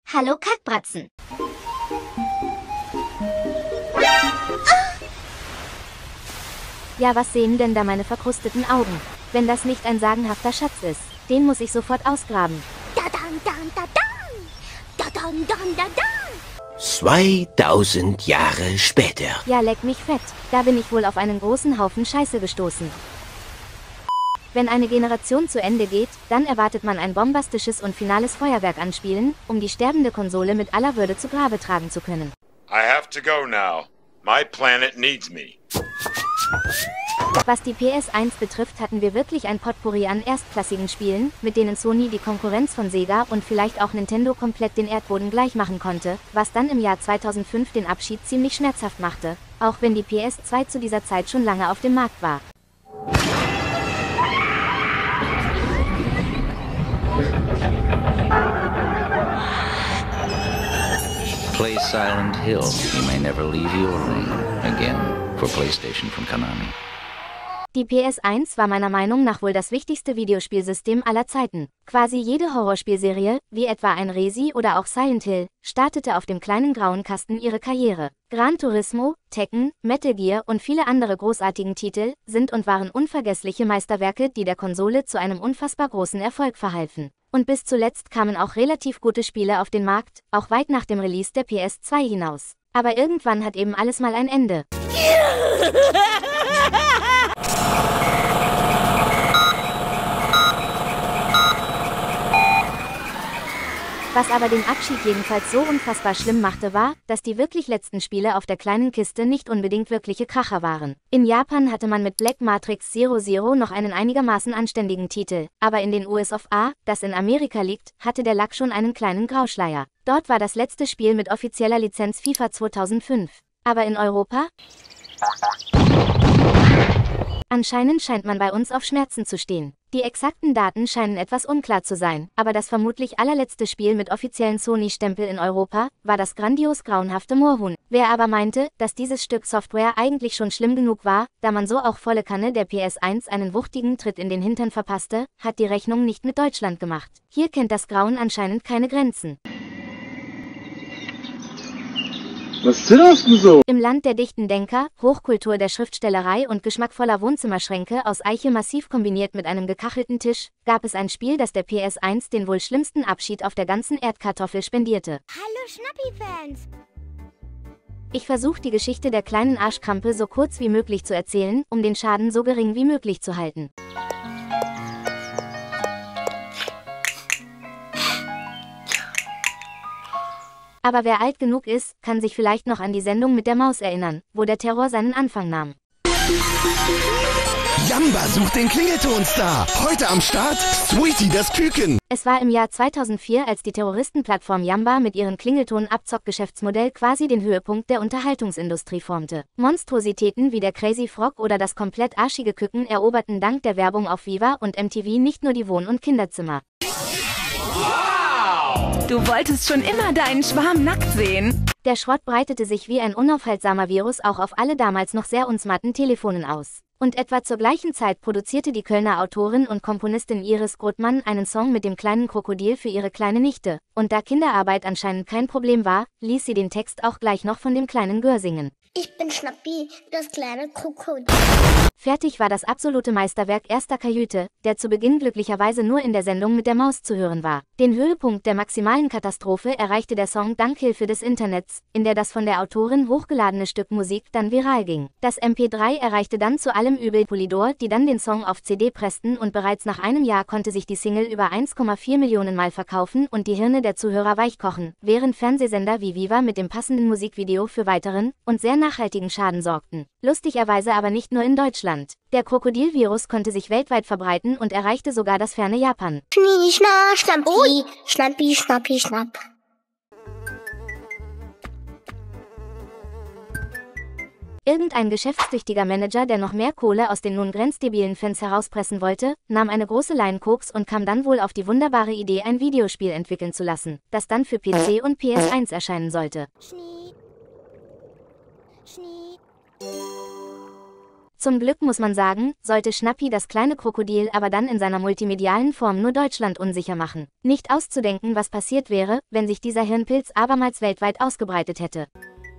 Hallo Kackbratzen. Ja, was sehen denn da meine verkrusteten Augen? Wenn das nicht ein sagenhafter Schatz ist, den muss ich sofort ausgraben. 2000 Jahre später. Ja, leck mich fett. Da bin ich wohl auf einen großen Haufen Scheiße gestoßen. Wenn eine Generation zu Ende geht, dann erwartet man ein bombastisches und finales Feuerwerk anspielen, um die sterbende Konsole mit aller Würde zu Grabe tragen zu können. I have to go now. My planet needs me. Was die PS1 betrifft, hatten wir wirklich ein Potpourri an erstklassigen Spielen, mit denen Sony die Konkurrenz von Sega und vielleicht auch Nintendo komplett den Erdboden gleich machen konnte, was dann im Jahr 2005 den Abschied ziemlich schmerzhaft machte, auch wenn die PS2 zu dieser Zeit schon lange auf dem Markt war. Play Silent Hill. You may never leave your room again. For PlayStation von Konami. Die PS1 war meiner Meinung nach wohl das wichtigste Videospielsystem aller Zeiten. Quasi jede Horrorspielserie, wie etwa ein Resi oder auch Silent Hill, startete auf dem kleinen grauen Kasten ihre Karriere. Gran Turismo, Tekken, Metal Gear und viele andere großartigen Titel sind und waren unvergessliche Meisterwerke, die der Konsole zu einem unfassbar großen Erfolg verhalfen. Und bis zuletzt kamen auch relativ gute Spiele auf den Markt, auch weit nach dem Release der PS2 hinaus. Aber irgendwann hat eben alles mal ein Ende. Was aber den Abschied jedenfalls so unfassbar schlimm machte, war, dass die wirklich letzten Spiele auf der kleinen Kiste nicht unbedingt wirkliche Kracher waren. In Japan hatte man mit Black Matrix Zero noch einen einigermaßen anständigen Titel, aber in den USA, das in Amerika liegt, hatte der Lack schon einen kleinen Grauschleier. Dort war das letzte Spiel mit offizieller Lizenz FIFA 2005. Aber in Europa? Anscheinend scheint man bei uns auf Schmerzen zu stehen. Die exakten Daten scheinen etwas unklar zu sein, aber das vermutlich allerletzte Spiel mit offiziellen Sony-Stempel in Europa war das grandios grauenhafte Moorhuhn. Wer aber meinte, dass dieses Stück Software eigentlich schon schlimm genug war, da man so auch volle Kanne der PS1 einen wuchtigen Tritt in den Hintern verpasste, hat die Rechnung nicht mit Deutschland gemacht. Hier kennt das Grauen anscheinend keine Grenzen. Was zitterst du so? Im Land der dichten Denker, Hochkultur der Schriftstellerei und geschmackvoller Wohnzimmerschränke aus Eiche massiv kombiniert mit einem gekachelten Tisch, gab es ein Spiel, das der PS1 den wohl schlimmsten Abschied auf der ganzen Erdkartoffel spendierte. Hallo Schnappi-Fans. Ich versuche die Geschichte der kleinen Arschkrampe so kurz wie möglich zu erzählen, um den Schaden so gering wie möglich zu halten. Aber wer alt genug ist, kann sich vielleicht noch an die Sendung mit der Maus erinnern, wo der Terror seinen Anfang nahm. Jamba sucht den Klingeltonstar. Heute am Start Sweetie das Küken. Es war im Jahr 2004, als die Terroristenplattform Jamba mit ihrem Klingelton-Abzock-Geschäftsmodell quasi den Höhepunkt der Unterhaltungsindustrie formte. Monstrositäten wie der Crazy Frog oder das komplett arschige Küken eroberten dank der Werbung auf Viva und MTV nicht nur die Wohn- und Kinderzimmer. Du wolltest schon immer deinen Schwarm nackt sehen. Der Schrott breitete sich wie ein unaufhaltsamer Virus auch auf alle damals noch sehr unsmarten Telefonen aus. Und etwa zur gleichen Zeit produzierte die Kölner Autorin und Komponistin Iris Grothmann einen Song mit dem kleinen Krokodil für ihre kleine Nichte. Und da Kinderarbeit anscheinend kein Problem war, ließ sie den Text auch gleich noch von dem kleinen Gör singen. Ich bin Schnappi, das kleine Krokodil. Fertig war das absolute Meisterwerk erster Kajüte, der zu Beginn glücklicherweise nur in der Sendung mit der Maus zu hören war. Den Höhepunkt der maximalen Katastrophe erreichte der Song dank Hilfe des Internets, in der das von der Autorin hochgeladene Stück Musik dann viral ging. Das MP3 erreichte dann zu allem Übel Polydor, die dann den Song auf CD pressten, und bereits nach einem Jahr konnte sich die Single über 1,4 Millionen Mal verkaufen und die Hirne der Zuhörer weichkochen, während Fernsehsender wie Viva mit dem passenden Musikvideo für weiteren und sehr nachhaltigen Schaden sorgten. Lustigerweise aber nicht nur in Deutschland. Der Krokodilvirus konnte sich weltweit verbreiten und erreichte sogar das ferne Japan. Schnie, schna, Schnappi, Schnappi, Schnappi, Schnapp. Irgendein geschäftstüchtiger Manager, der noch mehr Kohle aus den nun grenzdebilen Fans herauspressen wollte, nahm eine große Line Koks und kam dann wohl auf die wunderbare Idee, ein Videospiel entwickeln zu lassen, das dann für PC und PS1 erscheinen sollte. Schnie. Schnie. Zum Glück muss man sagen, sollte Schnappi das kleine Krokodil aber dann in seiner multimedialen Form nur Deutschland unsicher machen. Nicht auszudenken, was passiert wäre, wenn sich dieser Hirnpilz abermals weltweit ausgebreitet hätte.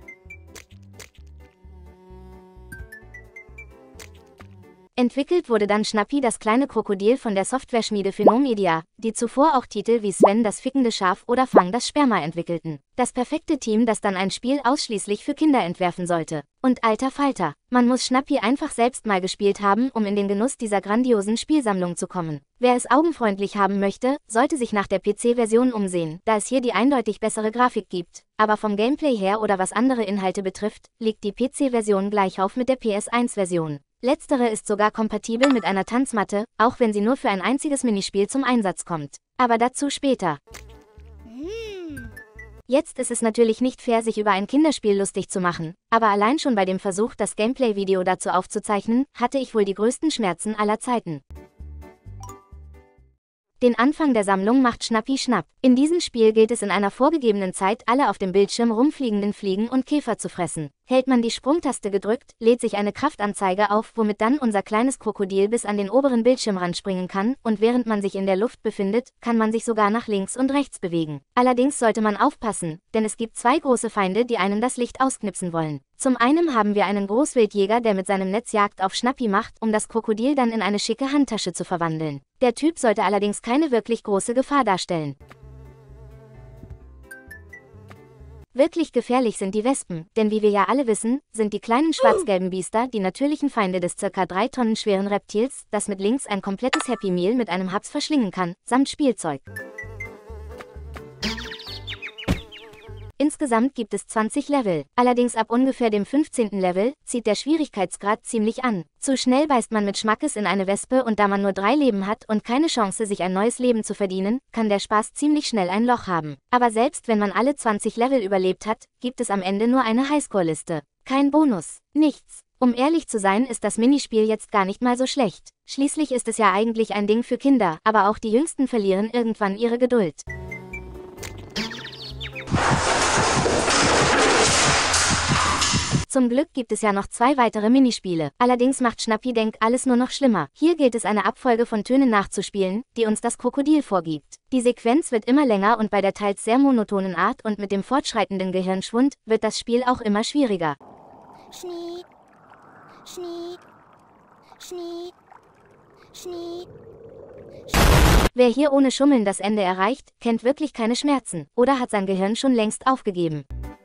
Entwickelt wurde dann Schnappi das kleine Krokodil von der Softwareschmiede Phenomedia, die zuvor auch Titel wie Sven das fickende Schaf oder Fang das Sperma entwickelten. Das perfekte Team, das dann ein Spiel ausschließlich für Kinder entwerfen sollte. Und alter Falter, man muss Schnappi einfach selbst mal gespielt haben, um in den Genuss dieser grandiosen Spielsammlung zu kommen. Wer es augenfreundlich haben möchte, sollte sich nach der PC-Version umsehen, da es hier die eindeutig bessere Grafik gibt. Aber vom Gameplay her oder was andere Inhalte betrifft, liegt die PC-Version gleich auf mit der PS1-Version. Letztere ist sogar kompatibel mit einer Tanzmatte, auch wenn sie nur für ein einziges Minispiel zum Einsatz kommt. Aber dazu später. Jetzt ist es natürlich nicht fair, sich über ein Kinderspiel lustig zu machen, aber allein schon bei dem Versuch, das Gameplay-Video dazu aufzuzeichnen, hatte ich wohl die größten Schmerzen aller Zeiten. Den Anfang der Sammlung macht Schnappi Schnapp. In diesem Spiel gilt es in einer vorgegebenen Zeit, alle auf dem Bildschirm rumfliegenden Fliegen und Käfer zu fressen. Hält man die Sprungtaste gedrückt, lädt sich eine Kraftanzeige auf, womit dann unser kleines Krokodil bis an den oberen Bildschirmrand springen kann, und während man sich in der Luft befindet, kann man sich sogar nach links und rechts bewegen. Allerdings sollte man aufpassen, denn es gibt zwei große Feinde, die einem das Licht ausknipsen wollen. Zum einen haben wir einen Großwildjäger, der mit seinem Netz Jagd auf Schnappi macht, um das Krokodil dann in eine schicke Handtasche zu verwandeln. Der Typ sollte allerdings keine wirklich große Gefahr darstellen. Wirklich gefährlich sind die Wespen, denn wie wir ja alle wissen, sind die kleinen schwarz-gelben Biester die natürlichen Feinde des ca. 3 Tonnen schweren Reptils, das mit links ein komplettes Happy Meal mit einem Haps verschlingen kann, samt Spielzeug. Insgesamt gibt es 20 Level. Allerdings ab ungefähr dem 15. Level zieht der Schwierigkeitsgrad ziemlich an. Zu schnell beißt man mit Schmackes in eine Wespe, und da man nur 3 Leben hat und keine Chance, sich ein neues Leben zu verdienen, kann der Spaß ziemlich schnell ein Loch haben. Aber selbst wenn man alle 20 Level überlebt hat, gibt es am Ende nur eine Highscore-Liste. Kein Bonus. Nichts. Um ehrlich zu sein, ist das Minispiel jetzt gar nicht mal so schlecht. Schließlich ist es ja eigentlich ein Ding für Kinder, aber auch die Jüngsten verlieren irgendwann ihre Geduld. Zum Glück gibt es ja noch 2 weitere Minispiele. Allerdings macht Schnappi Denk alles nur noch schlimmer. Hier gilt es, eine Abfolge von Tönen nachzuspielen, die uns das Krokodil vorgibt. Die Sequenz wird immer länger und bei der teils sehr monotonen Art und mit dem fortschreitenden Gehirnschwund wird das Spiel auch immer schwieriger. Schnie, Schnie, Schnie, Schnie. Wer hier ohne Schummeln das Ende erreicht, kennt wirklich keine Schmerzen oder hat sein Gehirn schon längst aufgegeben.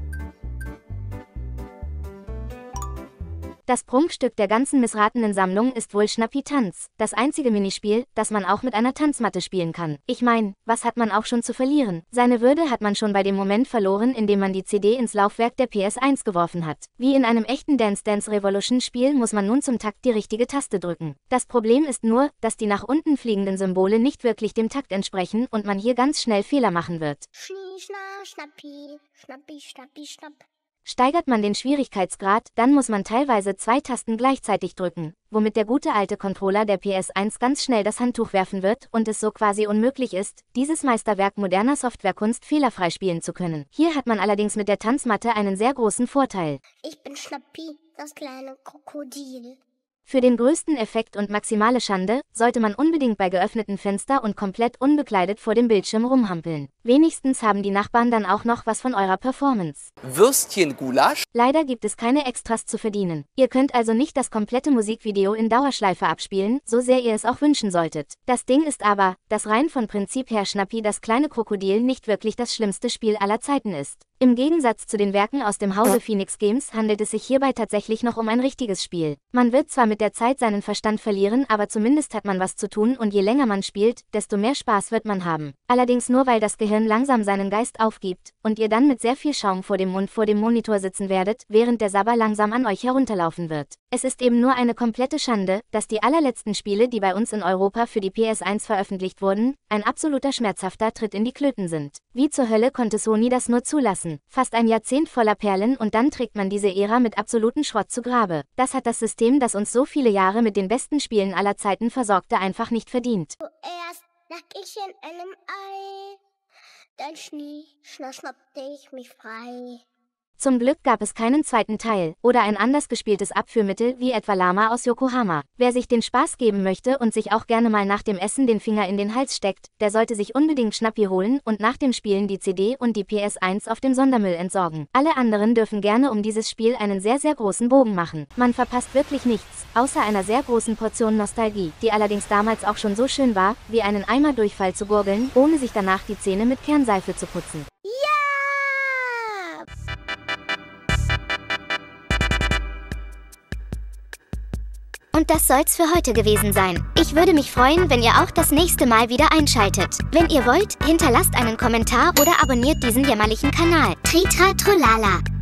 Das Prunkstück der ganzen missratenen Sammlung ist wohl Schnappi Tanz, das einzige Minispiel, das man auch mit einer Tanzmatte spielen kann. Ich mein, was hat man auch schon zu verlieren? Seine Würde hat man schon bei dem Moment verloren, in dem man die CD ins Laufwerk der PS1 geworfen hat. Wie in einem echten Dance Dance Revolution Spiel muss man nun zum Takt die richtige Taste drücken. Das Problem ist nur, dass die nach unten fliegenden Symbole nicht wirklich dem Takt entsprechen und man hier ganz schnell Fehler machen wird. Schnie, schna, Schnappi, Schnappi, Schnappi, Schnapp. Steigert man den Schwierigkeitsgrad, dann muss man teilweise 2 Tasten gleichzeitig drücken, womit der gute alte Controller der PS1 ganz schnell das Handtuch werfen wird und es so quasi unmöglich ist, dieses Meisterwerk moderner Softwarekunst fehlerfrei spielen zu können. Hier hat man allerdings mit der Tanzmatte einen sehr großen Vorteil. Ich bin Schnappi, das kleine Krokodil. Für den größten Effekt und maximale Schande sollte man unbedingt bei geöffneten Fenster und komplett unbekleidet vor dem Bildschirm rumhampeln. Wenigstens haben die Nachbarn dann auch noch was von eurer Performance. Würstchen-Gulasch? Leider gibt es keine Extras zu verdienen. Ihr könnt also nicht das komplette Musikvideo in Dauerschleife abspielen, so sehr ihr es auch wünschen solltet. Das Ding ist aber, dass rein von Prinzip her Schnappi das kleine Krokodil nicht wirklich das schlimmste Spiel aller Zeiten ist. Im Gegensatz zu den Werken aus dem Hause Phoenix Games handelt es sich hierbei tatsächlich noch um ein richtiges Spiel. Man wird zwar mit der Zeit seinen Verstand verlieren, aber zumindest hat man was zu tun, und je länger man spielt, desto mehr Spaß wird man haben. Allerdings nur, weil das Gehirn langsam seinen Geist aufgibt und ihr dann mit sehr viel Schaum vor dem Mund vor dem Monitor sitzen werdet, während der Sabber langsam an euch herunterlaufen wird. Es ist eben nur eine komplette Schande, dass die allerletzten Spiele, die bei uns in Europa für die PS1 veröffentlicht wurden, ein absoluter schmerzhafter Tritt in die Klöten sind. Wie zur Hölle konnte Sony das nur zulassen? Fast ein Jahrzehnt voller Perlen und dann trägt man diese Ära mit absoluten Schrott zu Grabe. Das hat das System, das uns so viele Jahre mit den besten Spielen aller Zeiten versorgte, einfach nicht verdient. Zuerst lag ich in einem Ei, dann schnappte ich mich frei. Zum Glück gab es keinen zweiten Teil oder ein anders gespieltes Abführmittel wie etwa Lama aus Yokohama. Wer sich den Spaß geben möchte und sich auch gerne mal nach dem Essen den Finger in den Hals steckt, der sollte sich unbedingt Schnappi holen und nach dem Spielen die CD und die PS1 auf dem Sondermüll entsorgen. Alle anderen dürfen gerne um dieses Spiel einen sehr großen Bogen machen. Man verpasst wirklich nichts, außer einer sehr großen Portion Nostalgie, die allerdings damals auch schon so schön war, wie einen Eimer Durchfall zu gurgeln, ohne sich danach die Zähne mit Kernseife zu putzen. Ja! Und das soll's für heute gewesen sein. Ich würde mich freuen, wenn ihr auch das nächste Mal wieder einschaltet. Wenn ihr wollt, hinterlasst einen Kommentar oder abonniert diesen jämmerlichen Kanal. Tritra Trollala.